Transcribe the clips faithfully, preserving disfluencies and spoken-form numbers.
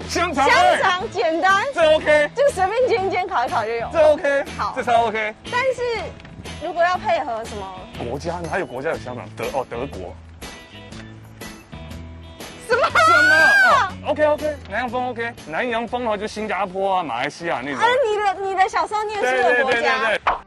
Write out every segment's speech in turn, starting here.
香肠， 香肠简单， 这 OK， 就随便煎一煎，烤一烤就有。 这 OK， 好， 这超 OK。 但是如果要配合什么国家哪有国家有香肠？德哦，德国。 什么？ 什么？哦 OK OK， 南洋风 OK， 南洋风的话就新加坡啊、马来西亚那种。 啊，你的你的小时候念书的国家。对对对对对。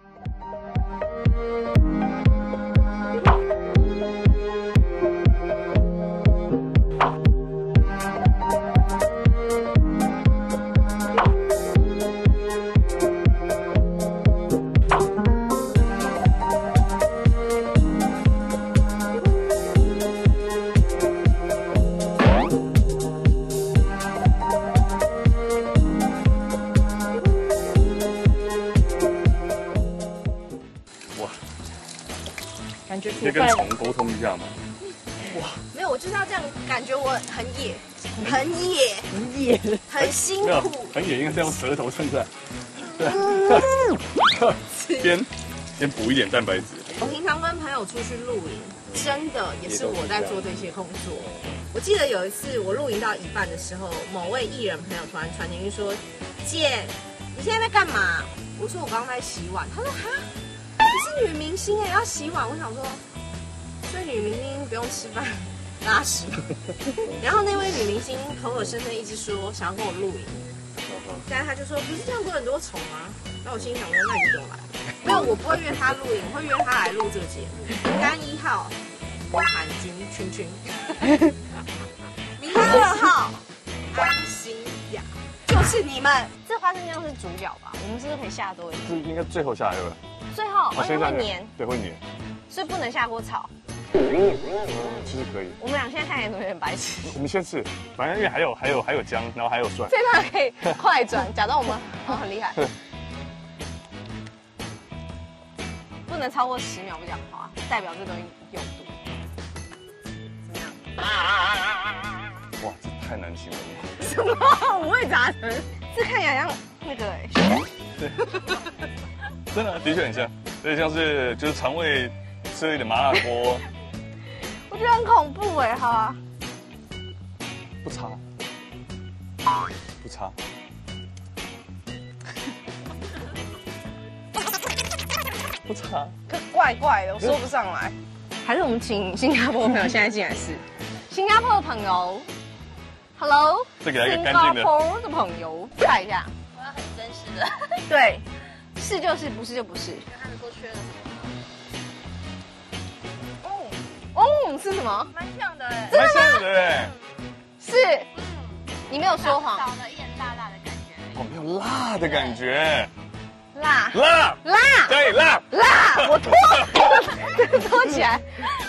感觉可以跟虫沟通一下吗？ 哇，没有，我就是要这样，感觉我很野，很野，很野，很辛苦， 很野，应该是用舌头撑在，对，先先补一点蛋白质。 我平常跟朋友出去露营，真的也是我在做这些工作。我记得有一次我露营到一半的时候，某位艺人朋友突然传进去说：“姐，你现在在干嘛？”我说：“我刚刚在洗碗。”他说：“哈。”你是女明星哎，要洗碗。我想说，所以女明星不用吃饭拉屎。然后那位女明星口口声声一直说想要跟我露营，但是她就说不是这样不是很多虫吗？那我心里想说，那你就不用来。没有，我不会约她露营，我会约她来录这个节目。名单一号含金群群，名单二号安心雅，就是你们。这花生酱是主角吧？我们是不是可以下多一点？ 这应该最后下来了。 最后，而且会黏， 对，会黏， 所以不能下锅炒。 其实可以。 我们俩现在看起来都有点白痴。 我们先吃，反正因为还有还有还有姜，然后还有蒜。 这段可以快转，假装我们哦很厉害。不能超过十秒不讲话，代表这东西有毒。怎么样？ 哇，这太难形容了。 什么五味杂陈？这看起来像那个哎。 对。真的，的确很像，有点像是就是肠胃吃了一点麻辣锅。 我觉得很恐怖哎，好啊。 不差，不差。不差。 可怪怪的，我说不上来。还是我们请新加坡的朋友现在进来试。新加坡的朋友 ，Hello。 这给他一个干净的。 新加坡的朋友，看一下。我要很真实的。对。是就是，不是就不是。他们说缺了什么？哦哦，是什么？蛮像的哎， 蛮像的哎。 是，嗯，你没有说谎。 少了一点辣辣的感觉。 哦，没有辣的感觉。 辣辣辣， 对辣辣，我拖拖起来，